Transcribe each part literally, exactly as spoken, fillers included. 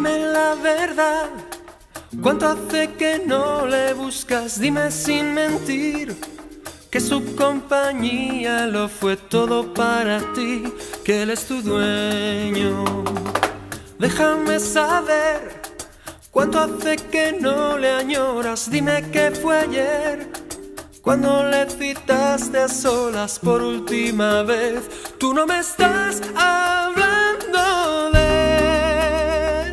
dime la verdad. ¿Cuánto hace que no le buscas? Dime sin mentir que su compañía lo fue todo para ti, que él es tu dueño. Déjame saber cuánto hace que no le añoras. Dime qué fue ayer, cuando le citaste a solas por última vez. Tú no me estás hablando de él.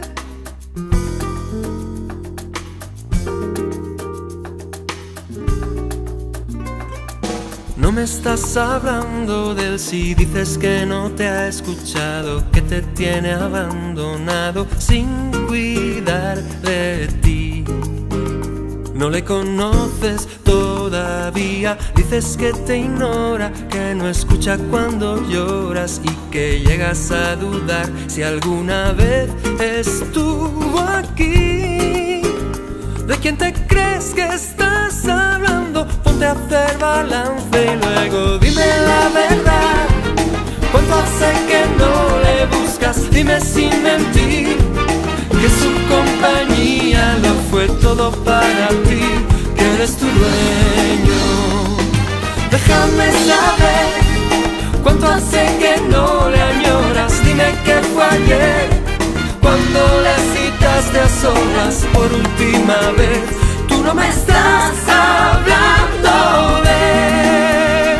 No me estás hablando de él si dices que no te ha escuchado, que te tiene abandonado sin cuidar de ti. No le conoces todavía, dices que te ignora, que no escucha cuando lloras y que llegas a dudar si alguna vez estuvo aquí. ¿De quién te crees que estás hablando? Ponte a hacer balance y luego dime la verdad. ¿Cuánto hace que no le buscas? Dime sin mentir que su compañía lo fue todo para ti, que eres tu dueño. Déjame saber cuánto hace que no le añoras. Dime que fue ayer, cuando le citaste a solas por última vez. Tú no me estás hablando de él.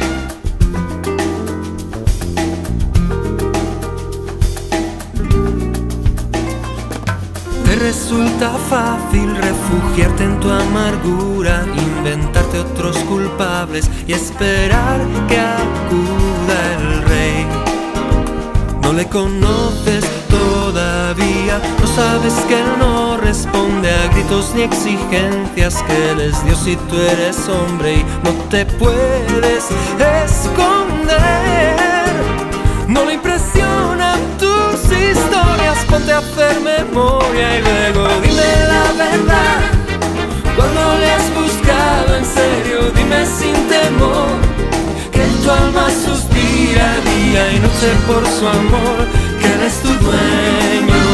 Te resulta fácil refugiarte en tu amargura, inventarte otros culpables y esperar que acuda el rey. No le conoces todavía, no sabes que él no responde a gritos ni exigencias, que él es Dios y tú eres hombre y no te puedes esconder. No le impresionan tus historias, ponte a hacer memoria y luego dime la verdad. Cuando le has buscado en serio, dime sin temor que tu alma suspira día y noche por su amor, que él es tu dueño.